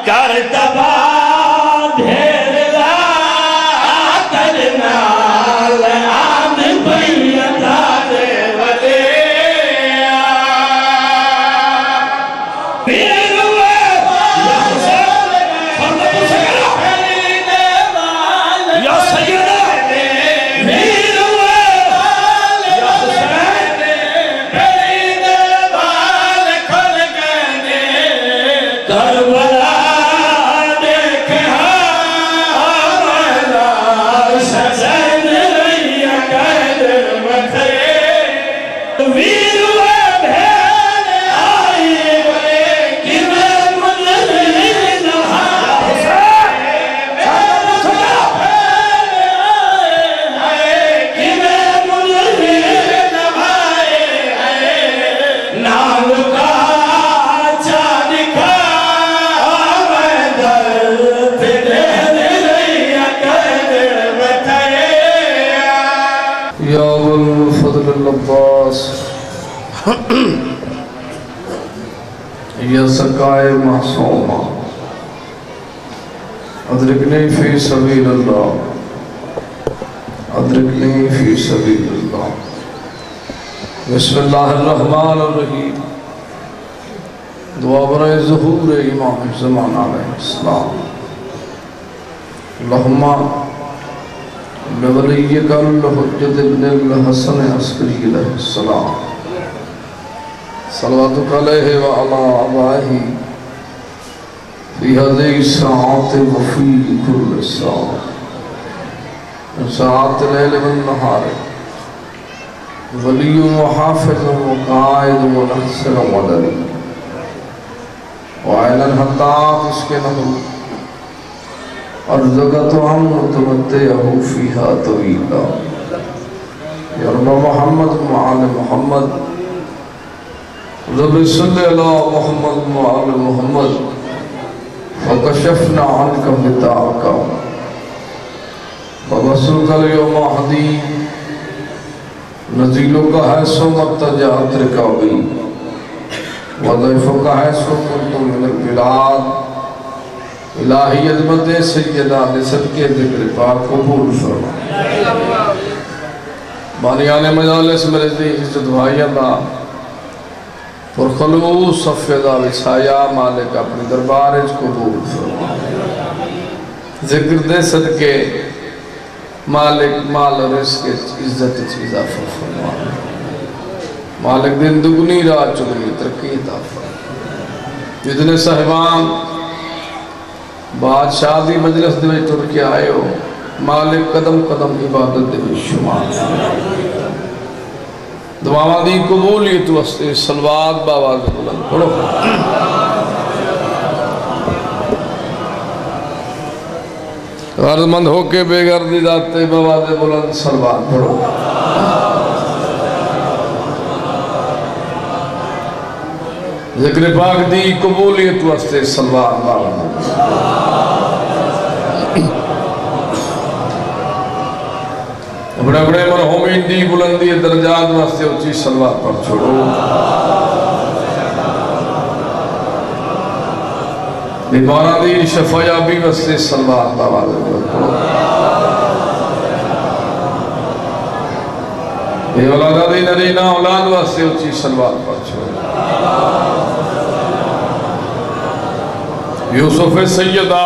کر تباہ دھیر لا کرنا لعان بیتا دے ولی پیر ہوئے یا حسین فرمت سے کرو یا سیدہ پیر ہوئے یا حسین پیر بال کھل گئے کربلا دیکھا آمالا سزن ریا قید متھے ویر ہوئے بھین آئی بلے کنر مدرین نام کا چانکا آمد پھرے ریا قید متھے یا والفضل العباس یا سقائے معصومہ ادرکنی فی سبیل اللہ ادرکنی فی سبیل اللہ بسم اللہ الرحمن الرحیم دعا برائے ظہور امام زمان علیہ السلام اللہم بولیک الحجت ابن الحسن عسکری علیہ السلام صلواتک علیہ وعلا آبائہ فی هذه الساعات وفی كل ساعة ساعات لیل والنہار ولی وحافظ وقائد ونحسن ودری وعلن حطات اس کے نحو ارزقت ہم متمتعہ فیہا طویلا یا رب محمد وعال محمد رب صلی اللہ محمد وعال محمد فکشفنا عنک غطاءک فبصرک اليوم حدید نزیلک حیث مرتجعت رکابی وضعفک حیث کنت من البلاد الہی عظمت سیدہ نسب کے ذکر پاک قبول فرما بانیان مجالس میرے دی عزت بھائی اللہ پرخلوص صفیدہ وچھایا مالک اپنی دربارج قبول فرما ذکر دے صدقے مالک مال رزق عزت چیزہ فرما مالک دن دگنی رات چگنی ترقی عطا فرما جتنے صاحبان بادشاہ دی مجلس دے میں ٹر کے آئے ہو مالک قدم قدم عبادت دے میں شمار دعاواں دی قبولیت واسطے صلوات باواز بلند پڑھو غرض مند ہو کے بے گردی ذاتے باواز بلند صلوات پڑھو ذکر پاک دی قبولیت واسطے صلوات باواز بڑے بڑے مرحومین دی بلندی درجات واسطے اچھی صلوات پر چھوڑو بیمارہ دی شفایابی واسطے صلوات باواز بلند پڑھو بے اولادہ دی نرینہ اولاد واسطے اچھی صلوات پر چھوڑو یوسف سیدہ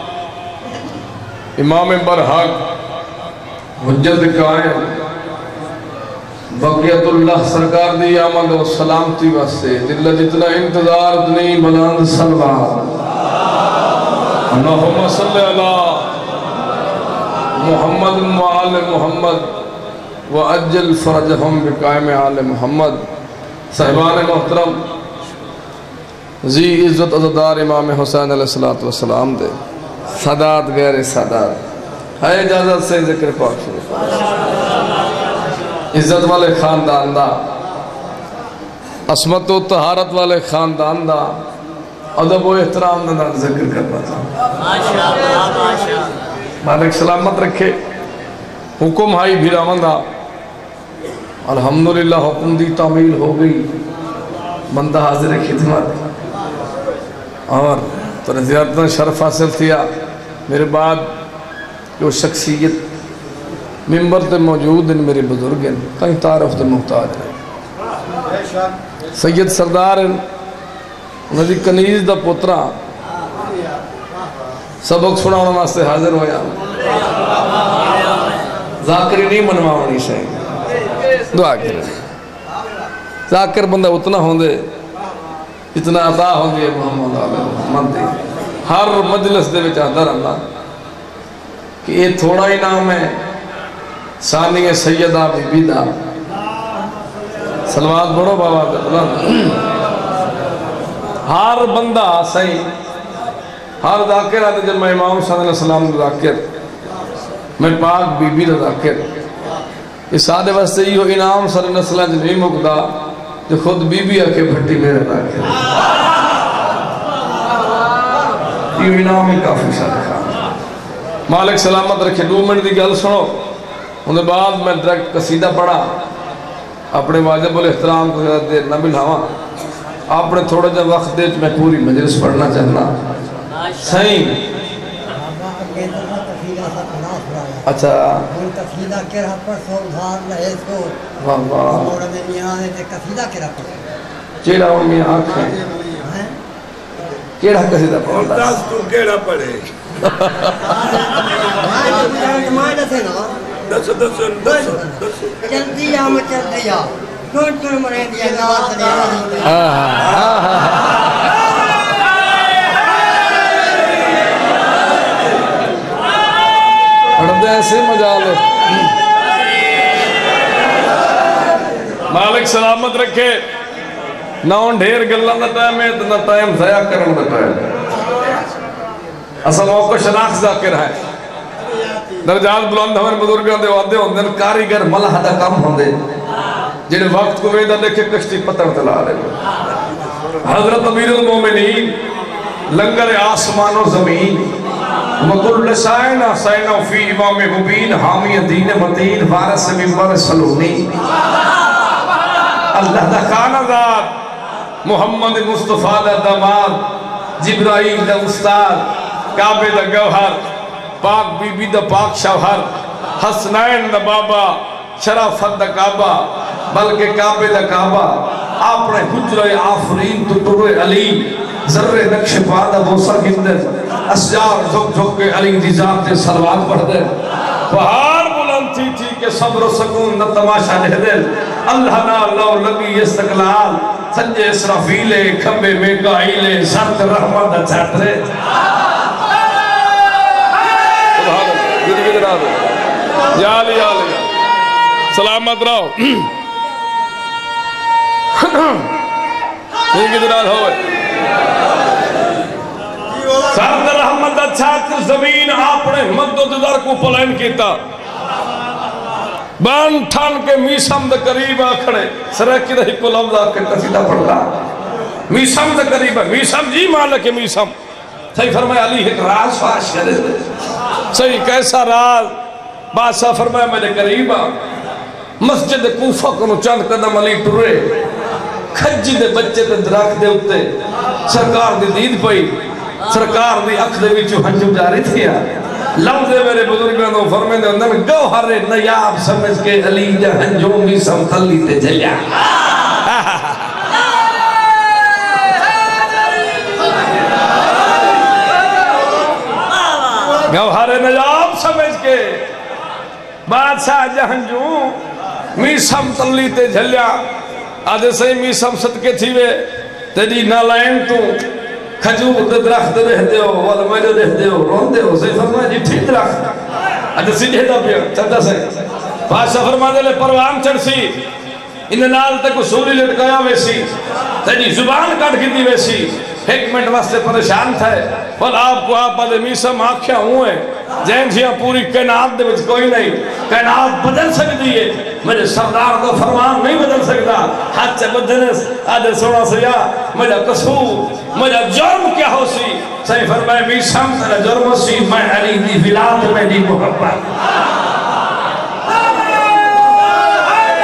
امام برحق حجت قائم بقیت اللہ سرکار دی آمد و سلامتی واسطے دل جتنا انتظار اتنی بلند صلوات اللہم صلی اللہ محمد وآل محمد وعجل فرجہم بقائم آل محمد صاحبان محترم زی عزت عزدار امام حسین علیہ السلام دے سادات غیر سادات ہے اجازت سے ذکر پاک شروع عزت والے خاندان دا عصمت و طہارت والے خاندان دا ادب و احترام دا ذکر کرنا تھا مالک سلامت رکھے حکم ہائی بھی راوندہ الحمدللہ حکم دی تعمیل ہو گئی بندہ حاضر خدمت اور تو زیادہ شرف حاصل تھیا میرے بعد جو شخصیت ممبر تے موجود ہیں میرے بزرگ ہیں کہیں تعارف تے محتاج ہیں سید سردار ہیں انہوں نے کنیز دا پترا سبق سناؤنا واسطے حاضر ہویا ذاکری نہیں منواؤنی سے دعا کریں ذاکر بندہ اتنا ہوندے اتنا عطا ہوندے محمد علیہ محمد دی ہر مجلس دے وچ آدھا رہنا کہ یہ تھوڑا ہی نام ہے ثانی سیدہ بی بی دا سلوات بڑھو بابا دے ہر بندہ صحیح ہر ذاکر آتے جب میں امام صلی اللہ علیہ وسلم دا ذاکر میں پاک بی بی دا ذاکر اس سادے واسطے یہ انعام صلی اللہ علیہ وسلم نہیں مکدا جو خود بی بی آکے بھٹی میرے ذاکر یہ انعام ہی کافی سارے مالک سلامت رکھے 2 منٹ دی گل سنو انہیں بعد میں ڈائریکٹ قصیدہ پڑھا اپنے واجب الاحترام کو زیادہ دیر نہ ملھاواں آپ نے تھوڑا جا وقت دے میں پوری مجلس پڑھنا چاہنا صحیح اچھا چیڑا ان میں آنکھیں کیڑا قصیدہ پڑھتا دس تو کیڑا پڑھے دس چلتی آم چلتی آ کون کون مرے دیا نواز دیا پڑھتے ایسے مجال مالک سلامت رکھے نہ ان ڈھیر گلہ نہ ٹائم ہے نہ ٹائم ضیاء کرن نہ ٹائم اصل موقع شناخت ذاکر ہے درجات بلند ہمیں بزرگاں دے وعدے ہوندے کاریگر ملح دا کام ہوندے جنہیں وقت کو ویدہ دیکھے کشتی پتر تلا رہے حضرت امیر المومنین لنگر آسمان و زمین وَقُلْ سَائِنَا سَائِنَا فِي امام مبین حامی دین متین وارث ممبر سلونی اللہ دا خانہ ذات محمد مصطفیٰ دا داماد جبرائیل دا استاد کعبے دا گوہر پاک بی بی دا پاک شوہر حسنین دا بابا شرافت دا کعبہ بلکہ کعبے دا کعبہ آپ نے حجرہ آفرین تو ٹرے علی ذرے نقش پادہ بوسا گندر اسجار جھک جھک کے علی دی ذات سے سلوات پڑھ دے بہار بلند تھی تھی کہ صبر و سکون نہ تماشا لے دے اللہ نا لو لگی استقلال سنجے اسرافیلے کھمبے میکائیلے سرد رحمت چھترے یا علی یا علی سلامت رہو یہ کدرال ہوئے سرد رحمت چھتر زمین اپنے مدد در کو پلین کیتا بان ٹھان کے میسم دے قریب آکھڑے سرکی رہی کو لفظہ کے قصیدہ پڑھتا میسم دے قریب ہے میسم جی مالک میسم صحیح فرمایا علی ایک راز فاش کرے صحیح کیسا راز بادشاہ فرمایا میرے قریبا مسجد کوفہ کنو چند قدم علی ٹرے کھجی دے بچے تے دراک دے اتے سرکار دی دید پئی سرکار دی اکھ دے وچو ہنجو جاری تھیا لفظے میرے بزرگوں نے فرمائے دے اندر گوہر نیاب سمجھ کے علی جا ہنجو بھی سمتلی تے جلیا گوہر نیاب سمجھ کے بادشاہ جہنجوں میسم تلی تے جھلیا آدھے صحیح میسم صدقے تھی وے تیری نالائن تو کھجور دے درخت رہ دے ہو والا میرے رہ دے ہو رون دے ہو صحیح فرمایا جی ٹھیک درخت آدھے سیدھے دا پیا چلتا سے بادشاہ فرما دے لے پروان چڑھ سی انہیں نال تک سوری لٹکایا ویسی تیری زبان کٹ کی دی ویسی ایک منٹ واسطے پریشان تھے پر آپ کو آپ آدھے میسم آنکھیں ہوئے جین جیاں پوری کائنات دے وچ کوئی نہیں کائنات بدل سکتی ہے میرے سردار کا فرمان نہیں بدل سکتا ہاتھ سے بدنس آدھے سونا سیا میرا قصور میرا جرم کیا ہو سی صحیح فرمائے میسم تیرا جرم ہو سی میں علی دی ولاد میں دی محبت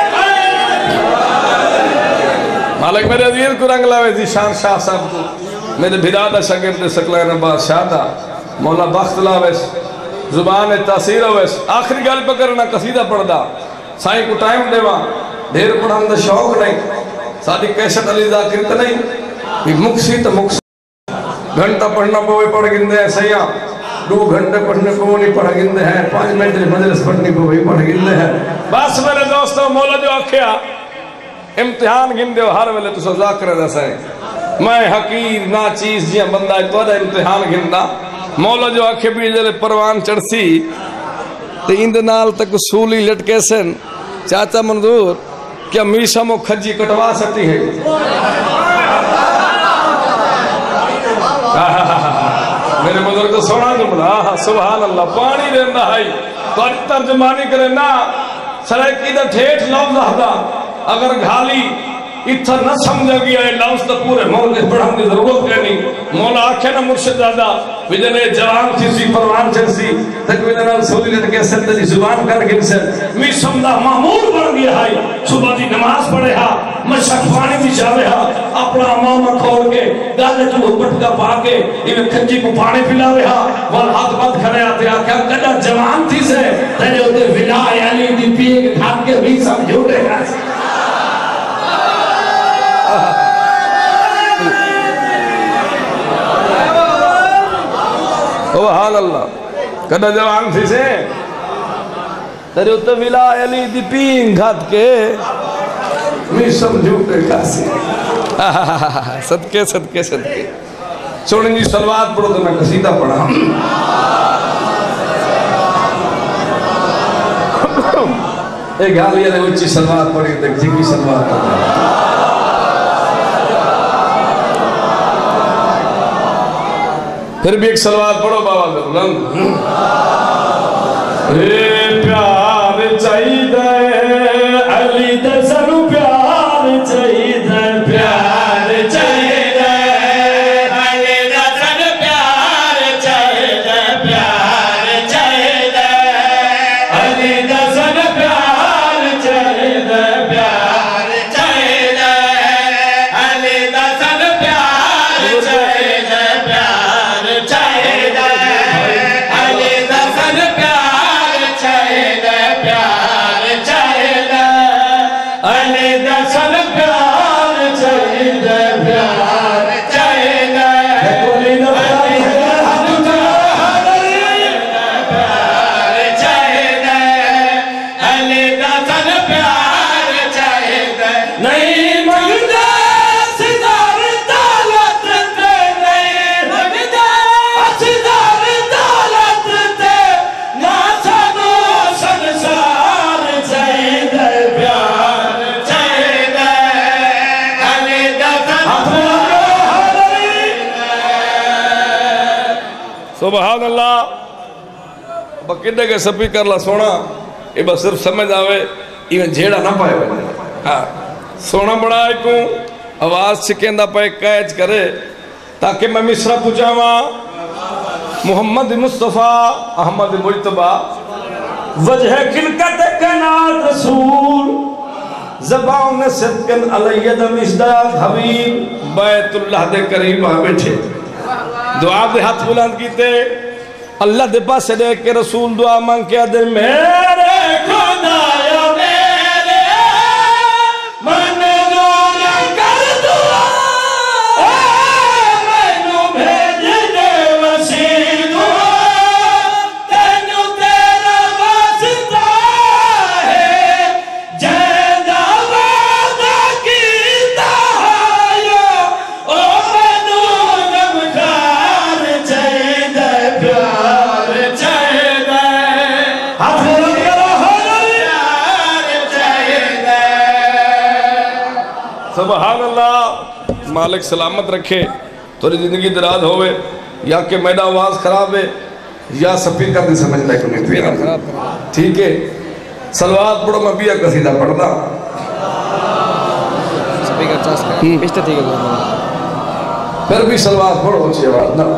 مالک میرے عزیز کو رنگ لاوے دی شان شاہ صاحب کو میرے بھیرادہ شاگرد سکلین بادشاہ دا مولا بخت لاویس زبان تاثیر ہوئیس آخری گل پہ کرنا قصیدہ پڑھ دا سائیں کو ٹائم دے وہاں دیر پڑھا دا شوق نہیں سادی کیسٹ علی ذاکر تا نہیں یہ مکسی تا مکسی گھنٹہ پڑھنا پوے پڑھ گندے ہیں سیاں 2 گھنٹے پڑھنے کو نہیں پڑھ گندے ہیں 5 منٹ مجلس پڑھنے کو بھی پڑھ گندے ہیں بس میرے دوستوں مولا جو آکھیا امتحان گندے ہو ہر ویلے تو ذاکر دا سائیں میں حقیر نا چیز جیاں بندہ ہے تو امتحان گندہ مولا جو آکھے بھی جلے پروان چڑسی تو اند نال تک سولی لٹکے سن چاچا منظور کیا میشا مو کھجی کٹوا سکتی ہے میرے بزرگ تو سونا جملہ سبحان اللہ پانی دیندہ ہے تو ترجمانی کرے نا سرائکی دا ٹھیٹ لفظ آدھا اگر گھالی اتھا نہ سمجھا گیا ہے لفظ تا پورے موقع پڑھاں دی ضرورت ہے نہیں مولا آکھے نا مرشد دادا ویجنے جوان تھی سی پروان چل سی تک ویجنے سولی لٹکے سن تجی زبان کر گن سن می سمدہ معمول بڑھ گیا ہے صبح دی نماز پڑھے ہا مشک پانی دی جاوے ہا اپنا امامہ کھوڑ کے گالے جو پٹکا پا کے انہیں کھنجی کو پانی پلاوے ہا وال ہاتھ بات کھڑے آتے ہا کیا کڑا جوان تھی سے تجھے ہوتے ولا علی دی پیے کے کھات کے بھی سمجھوڑے گا سبحان اللہ کدہ جوان تھی سے تیرے اتنے ولا علی دی پین گھات کے میں سمجھو کے کاسی صدقے صدقے صدقے سوڑیں جی سلوات پڑھو تو میں قصیدہ پڑھا ایک حالیہ نے اچھی سلوات پڑھی تک جنگی سلوات پڑھا پھر بھی ایک سلوات پڑھو بابا بلند اے پیار چاہیدہ علی دسنو پیار چاہیدہ پیار چاہیدہ علی دسن پیار چاہیدہ پیار چاہیدہ علی دسن پیار چاہیدہ پیار چاہیدہ علی دسن پیار چاہیدہ سبحان اللہ بکڑے کے سپی کر لا سونا یہ بس صرف سمجھ آوے یہ جھیڑا نہ پائے بنے سونا بڑا ہے کوں آواز چکیندہ پائے قیج کرے تاکہ میں مصرہ پجاوا محمد مصطفیٰ احمد مجتبہ وجہ کلکت کنات رسول زبان صدقن علیہ دمشداد حبیب بیت اللہ دے قریب آ بیٹھے دعا دے ہاتھ بلند کیتے اللہ دے پاس دے کے رسول دعا مانگ کے دے میرے خدایا میرے من دعا کر دعا مینو بھیج دے وسیع دعا تینو تیرا واسطہ ہے جیدہ وعدہ کیتا ہے او مینو نمکار چاہیدہ پیار چاہیدہ ہاتھ بلند کرو پیار چاہیدہ سبحان اللہ مالک سلامت رکھے توری زندگی دراز ہوئے یا کہ میڈا آواز خراب ہے یا سپیکر نہیں سمجھتا ہے کہ میں پیرا ٹھیک ہے سلوات پڑھو میں بھی ایک قصیدہ پڑھتا سپیکر چاس کا پشتہ ٹھیک ہے پھر بھی سلوات پڑھو اچھی آواز نا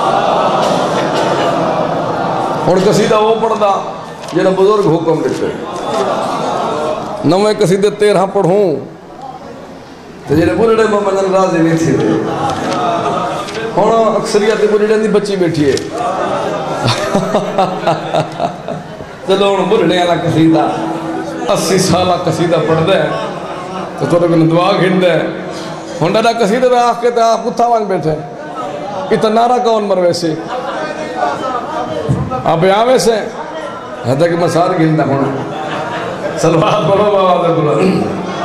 اور قصیدہ وہ پڑھتا جنہا بزرگ حکم دیتے نوے قصیدے 13 پڑھوں تو جنہا بولے میں منن راضی نہیں تھی ہوں اکثریت بڑھڑے کی بچی بیٹھی ہے چلو ہوں بڑھڑے والا قصیدہ 80 سالہ قصیدہ پڑھتا ہے تو تھوڑے کو دعا کھڑتا ہے ہوں ڈاڈا قصیدہ میں آخ کے تو آپ کتھا وان بیٹھے اتنا نعرہ کون مر ویسے آپ یہاں ویسے ہے تک مسار گھنتا ہونا سلوات پڑھو بابا دے بلند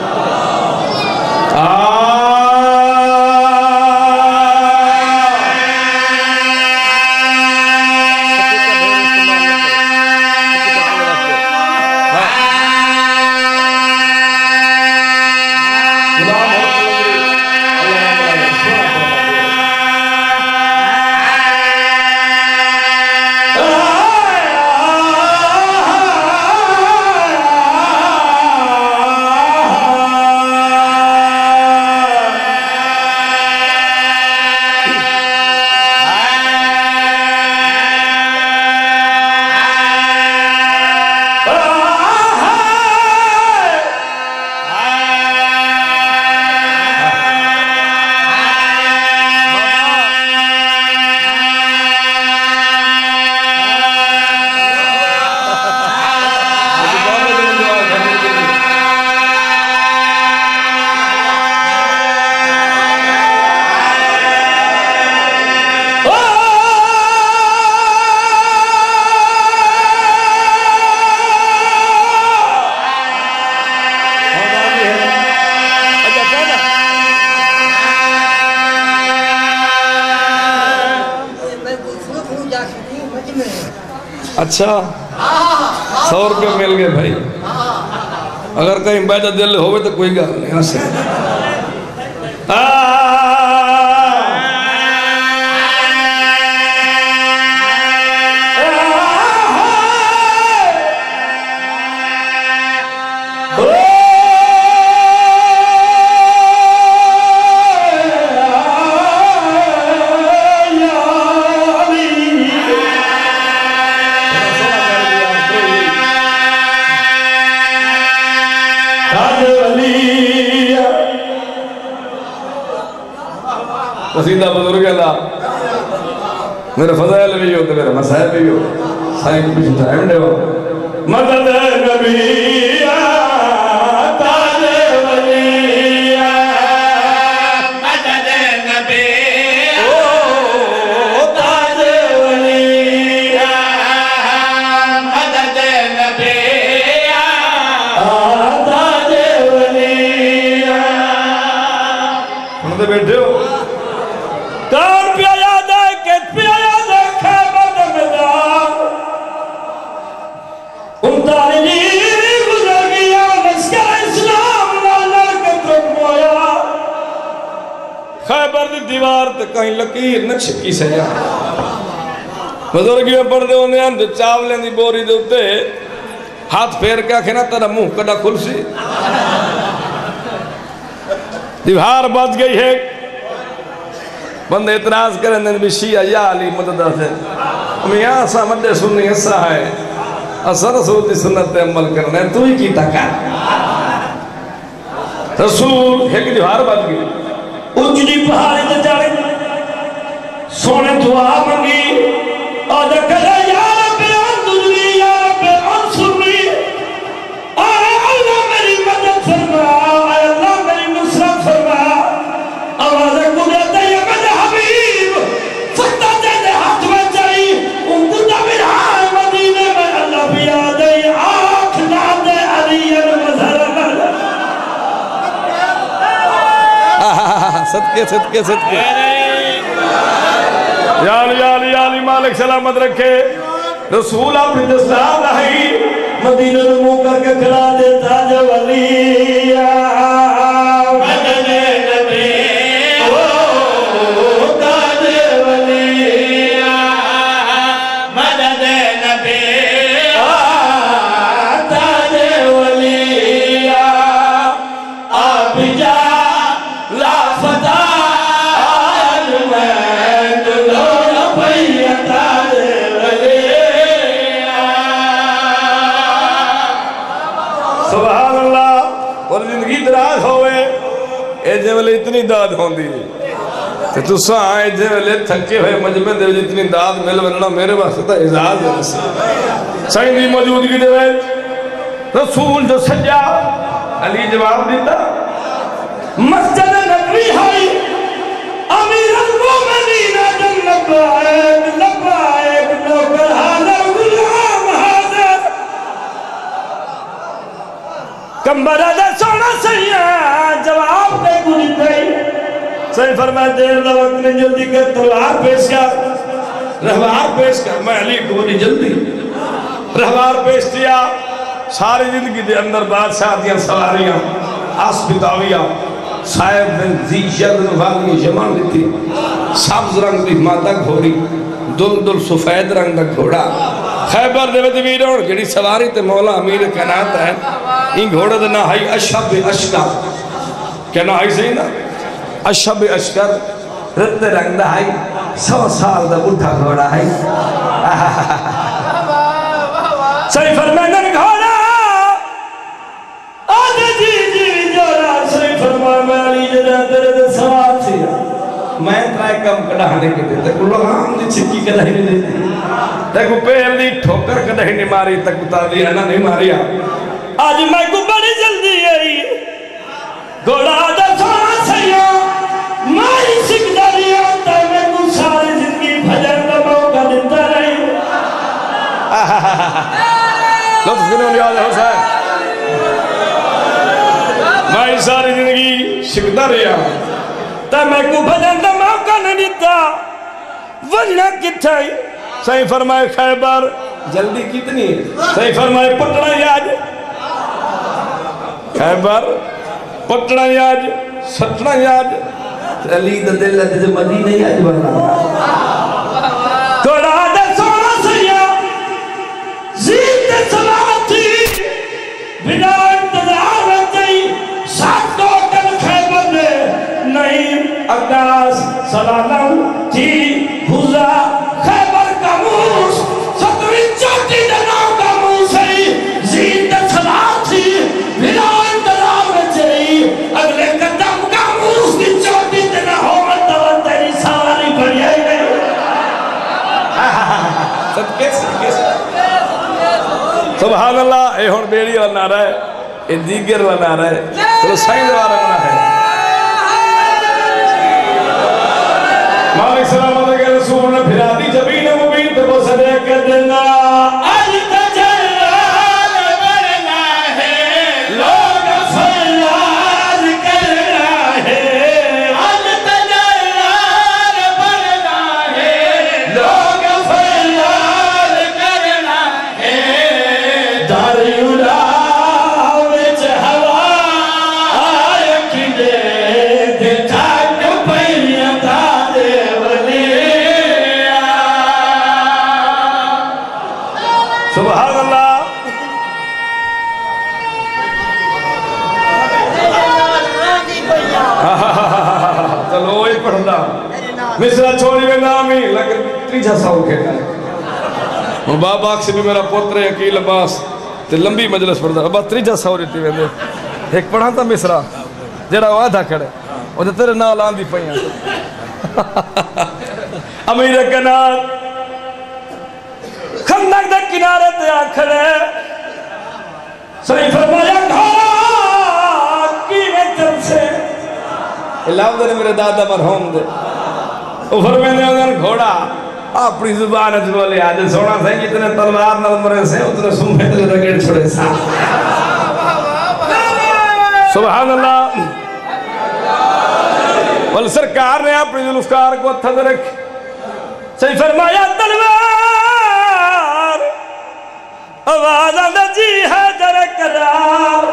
اچھا 100 روپے مل گئے بھائی اگر کہیں بیٹھا دل ہوئے تو کوئی گل نہیں ہنسے قصیدہ بزرگ اللہ میرے فضائل بھی ہو تو میرے مسائل بھی ہو سائیں کو بھی ٹائم دے ہو مدد نبی تاج ولی مدد نبی تاج ولی مدد نبی تاج ولی سنتے بیٹھے ہو کار پیا یاد ہے کت پیا یاد ہے خیبر مدار انتاری گزر گیا مسکر اسلام لالا کترک مویا خیبر دی دیوار تے کہیں لکیر نہ چھکی سیا بزرگیوں پڑھ دے ہونے ہیں چاولیں دی بوری دے ہوتے ہاتھ پھیر کے آکھنا تیرا منہ کڑا کھل سی دیوار بچ گئی ہے بندے اعتراض کریں دیں بھی شیعہ یا علی مدد ہے میاں اسا مدد سننی ایسا ہے اسا رسول دی سنت عمل کرنا ہے تو ہی کی تکا رسول ایک دیوار بات گئی اجڑی پہاڑی تے جائے سونے دعا منگی اور کہا یا رب انصرنی یا رب انصرنی اے اللہ میری مدد فرما اے اللہ میری نصرت فرما آواز قدرت ہے مد حبیب فتح دے ہاتھ میں چاہی ان کو دمیر ہائے مدینے میں اللہ بھی آدھے آنکھ نام دے علی مظہر صدقے صدقے صدقے یا علی مالک سلامت رکھے رسول اپنی دستار رہی مدینہ نمو کر کے کھلا دیتا جو ولی مدد نبی تاج ولی مدد نبی تاج ولی آپ جا لا فتح سبحان اللہ اور زندگی دراز ہوئے اے جے والے اتنی داد ہوں دی تو سا آئے جے ویلے تھکے ہوئے مجمع دے جتنی داد مل ورنہ میرے واسطے تا اعزاز ہے سائن دی موجودگی دے وے رسول جو سجا علی جواب دیتا مسجد نبوی ہے امیر المومنین جن لبائک لبائک نوکر حاضر غلام حاضر کمبرہ دے سونا سیاں جواب دے گلی دے صحیح فرمائے دیر دا وقت نے جلدی کر تلوار پیش کر رہوار پیش کر میں علی کو نہیں جلدی رہوار پیش کیا ساری زندگی دے اندر بادشاہ دیاں سواریاں آسپتاویاں صاحب بن زیشر والی جمان لیتی سبز رنگ دی مادہ گھوڑی دل دل سفید رنگ دا گھوڑا خیبر دے ویدی ویڈون جڑی سواری تے مولا امیر کنات ہے ان گھوڑا دے نہ ہائی اشب اشکر کیا نہ ہائی صحیح نا اشب اشکر رت رنگ دا ہائی 100 سال دا بڑھا گھوڑا ہے صحیح فرمائنن گھوڑا آدھے جی جی جورا صحیح فرمائنن علی جنہ تیرے دے سوال سیا میں ترائے کم کڑھانے کے دیتے کو لغام دی چھکی کڑھائی نہیں دیتے دیکھو پیر دی ٹھوکر کڑھائی نہیں ماری تک بتا دیا نا نہیں ماریا آج میں کو بڑی جلدی آئی گھوڑا آدھا سوال سیا ماری سکھ داری آتا ہے میں کو ساری زندگی بھجر کا موقع دیتا رہی لطف کنوں لیا آدھا حسین میں ساری زندگی سکھتا رہا تا میں کو بھجن دا موقع نہیں دیتا وجنہ کتھا ہی صحیح فرمائے خیبر جلدی کتنی ہے صحیح فرمائے پٹنا یاج خیبر پٹنا یاج سٹنا یاج علی دا دل ہے مدینہ یاج بنا توڑا دا سونا سیا زید سلاتی بنا انتظار رہتی ساتھ دوٹن خیبر دے نہیں اگاس سلالم تھی بھوزا خیبر کا موس ستوی چوٹی دناؤ کا موسی زید سلاتی بنا انتظار رہتی اگلے قدم کا موس کی چوٹی دنہ ہو مطلب تیری سواری بڑی ہے نہیں سبحان اللہ اے ہون بیڑی والا نعرہ ہے اے دیگر والا نعرہ ہے چلو سائن دوارا بنا ہے مالک سلامت کے رسول نے پھراتی جبین مبین تو وہ صدق کر دینا آج تجلال برنا ہے لوگ فریاد کرنا ہے آج تجلال برنا ہے لوگ فریاد کرنا ہے داری اڑاؤ وچ ہوا آئے کھلے دیتا جو پہلیاں تارے سبحان اللہ چلو وہی پڑھنا مصرہ چھوڑی میں نام ہی لیکن تریجہ ساؤ کہنا ہے اور بابا سے بھی میرا پوتر ہے عقیل عباس تے لمبی مجلس پڑھتا ابا تریجہ ساؤ رہتی ویندے ایک پڑھا تھا مصرہ جڑا وعدہ کھڑے وہ تیرے نال آندھی پئیاں امیر کنات خندق دے کنارے تے آکھڑے صحیح فرمایا گھوڑا کی میں جب سے اللہ دے میرے دادا مرحوم دے وہ فرمائے نے اگر گھوڑا اپنی زبان اچھ بولے آج سونا سے جتنے تلوار نہ مرے سے اتنے سمپے دے رگڑ چھوڑے سا سبحان اللہ ول سرکار نے اپنی ذوالفقار کو تھد رکھ صحیح فرمایا تلوار آواز آدھا جی ہے در قرار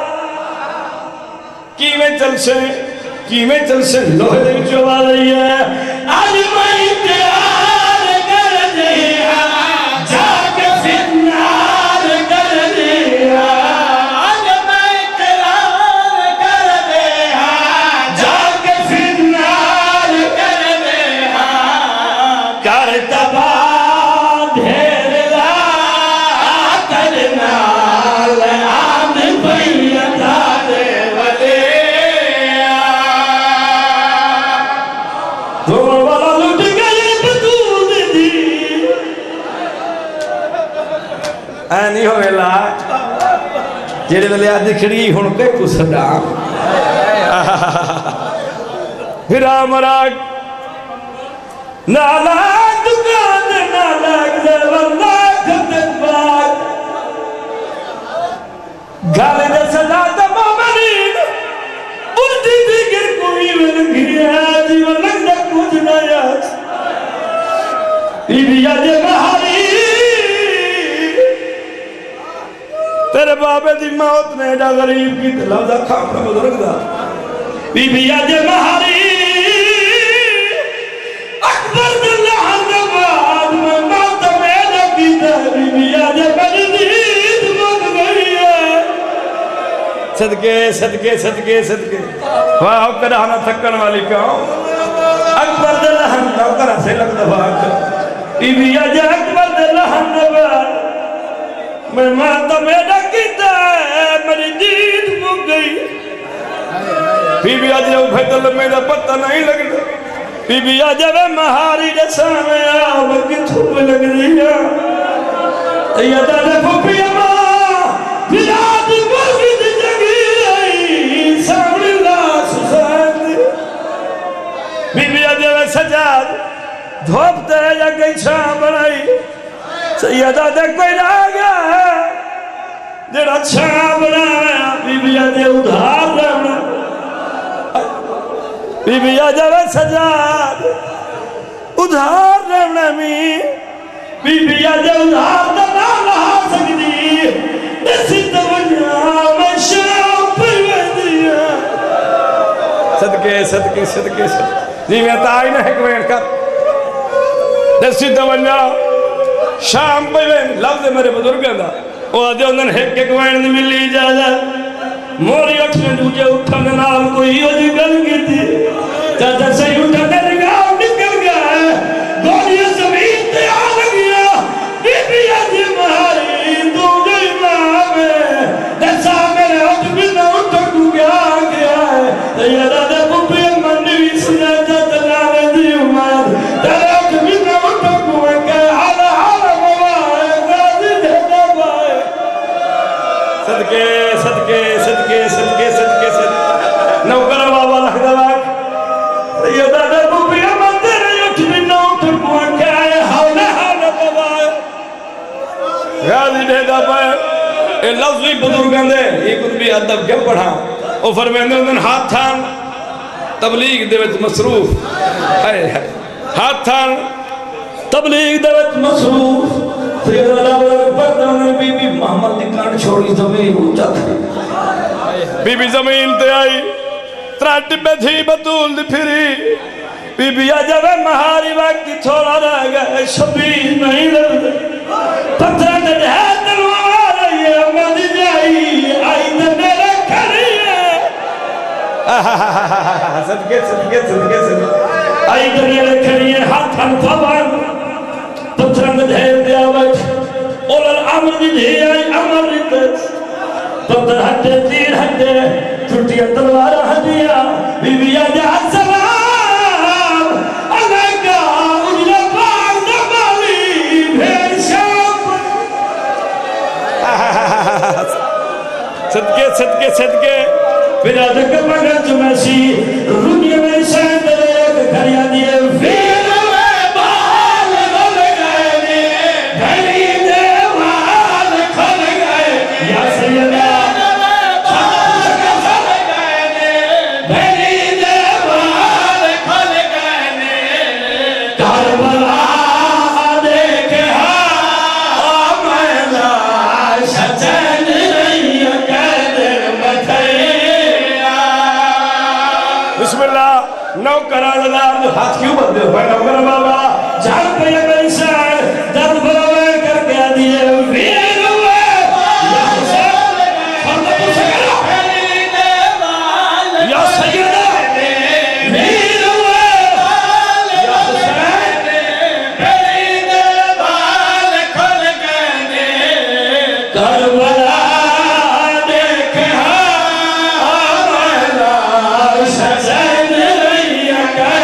کیویں چل سے لوہے دے جو آ رہی ہے آج میں انتظار کر دیا جا کے فنار کر دیا آج میں انتظار کر دیا جا کے فنار کر دیا کر تباہ دھیر لا کرنا لعام بیتا دے ولی اے نہیں ہوئے لا جیڑے ویلے آدھی کھڑی ہن کے کو سدا پھرا مراک نالا دکان نالا زورنا کھتن باگ گالے دے سدا تمامین اردی دیگر کوئی ولنگی ہے جیون لگنا کچھ نیا بی بی آج مہاری تیرے بابے دی موت نے ایڈا غریب کی لفظہ کھاپنا بزرگ دا بی بی آج مہاری اکبر دلہن نباد میں موت میڈا کی دا بی بی آج مجدید مگ گئی ہے صدقے صدقے صدقے صدقے واہ کرانا تھکن والی کہوں اکبر دلہن نوکرہ سے لگ دفاق بی بی آج اکبر دلہن نباد میں ماتا میڈا کیتا ہے میری دید مک گئی بی بی آج جب بھیدل میرا پتہ نہیں لگنا بی بی آج جب مہاری جیسا میں آبا کی تھوپ لگ دیا تیادہ نے پھوپی اماں بلاد مرگد جگی آئی سامنے اللہ سسان دی بی بی آج جب سجاد دھوپتے یا گئی شام بنائی سیدہ دے کوئی راگا جڑا چھاں بنایا بی بی آجے ادھار رہنا بی بی آجے سجاد ادھار رہنا بی بی آجے ادھار رہنا لہا سکتی دسی توجہ میں شام پر دیا صدقے صدقے صدقے جی میں تائی نہ حکمین کر دسی توجہ شام پہ وین لفظ میرے بزرگوں دا وہ آدھے انہوں نے ایک وین نہیں ملی اجازت موری اٹھنے دوجے اٹھنے نال کوئی ہو جی گل کی تھی چاہتا صحیح اٹھنے نگاہ نکل گیا ہے گولی زمین تے آ لگیا بی بی آجی مہاری تو جو امام ہے جیسا میرے اٹھ بھی نہ اٹھکو گیا ہے تیرہ دے پوپی منوی سیاجہ تلاوے دی امار تیرہ اٹھ بھی نہ اٹھکو ہے صدقے صدقے صدقے صدقے صدقے صدقے نوکر بابا لکھ دواک یہ دادا بوبی امان تیرے یوٹ بھی نو تھکوان کے آئے حولے حولے بابا غازی بھیدا پائے اے لفظی بزرگان دے یہ کچھ بھی عدب کیا پڑھا او فرمیندے انہوں ہاتھ تھان تبلیغ دے وچ مصروف ہاتھ تھان تبلیغ دے وچ مصروف سید اللہ برک پردہ بی بی محمد دکان چھوڑی زمین اونچا تھی بی بی زمین تے آئی تراٹی پہ تھی بطول دی پھری بی بی آجا وے مہاری وقتی تھوڑا رہ گئے شبیر نہیں لگتے پتھر نے دہے دلوار یہ امد جائی آئی تے میرے کھری ہے صدقے صدقے صدقے صدقے آئی تے میرے کھری ہے ہاتھ انفابان پتھر میں دھیر دیا وچ اولر عمر بھی دھی آئی عمر ریتس پتھر ہٹے تیر ہٹے چھٹیا تلوار ہٹیا بی بی آجا السلام علیکہ اجلے پاک دمالی بھیر شام صدقے صدقے صدقے پھر آدھے کے مگر چمیسی رونی میں شاید ایک گھریا دیئے پھر ہاتھ کیوں بدلے ہوئے نوکر بابا جان پہ یہ میری شاہ درد بلوے کر کے دیئے ویر ہوئے یا حسین فرد پوچھے کرو یا سیدہ ویر ہوئے یا حسین بھری دیوال کھل گئے کربلا دیکھے آمالا شجن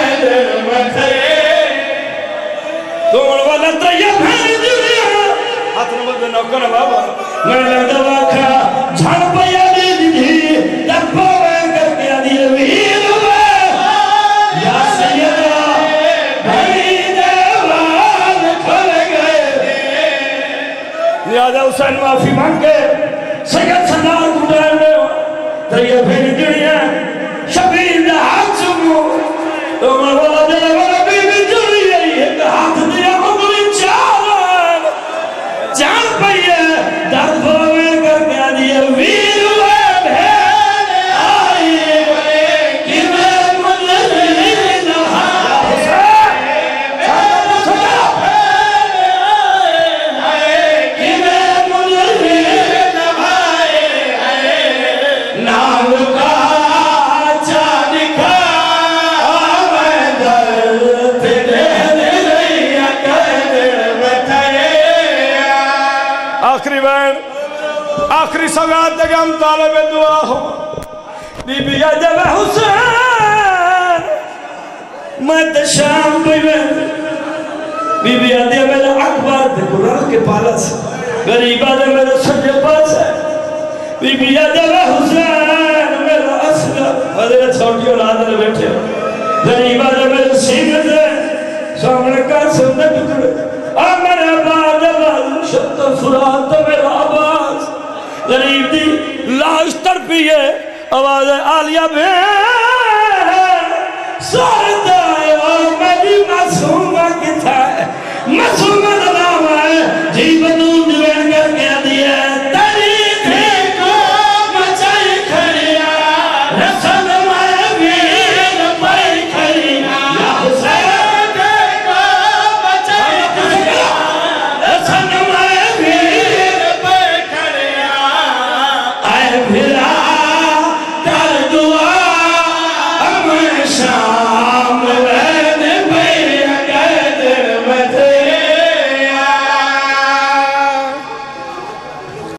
دون والا طیب ہے جویا ہاتھ نمبر دے نوکر بابا میں لگتا واقعا جھڑ پیا دی دی دبا میں کر کے آدھی ویر ہوئے یا سیدہ بھائی دیوان کھل گئے لہذا حسین معافی مانگے سید سردار کو ڈال دے دریا پھر جڑیاں شبیر دا ہاتھ سمو عمر والا دے والا بی بی جڑی ہے ایک ہاتھ دیا مغلی چار جان پئیے در پھوے کر کے آدھی ویر ہوئے بھین آئی کہ میں مدری نہا حسین سادہ کہ میں مدری نام کا آخری بین آخری سوگات دے ہم طالب دعا ہو بی بی عجب حسین میں تشام پہ بی بی عجب میرے اکبر دے قرآن کے پالس غریبہ دے میرے سجے پاس ہے بی بی عجب حسین میرا اصغر حضرت چھوٹی اولاد نے بیٹھے غریبہ دے میرے سینہ دے سامنے کا سمنے ٹکڑے آمن آباد آباد شد فرات میرا آباز غریب دی لاش ترپی ہے آواز آلیہ بین سارتا ہے میری معصومہ کی تھا ہے معصومہ نام ہے جی بدون دوین کر کے دیا تری تھی کو مچائی کھڑیا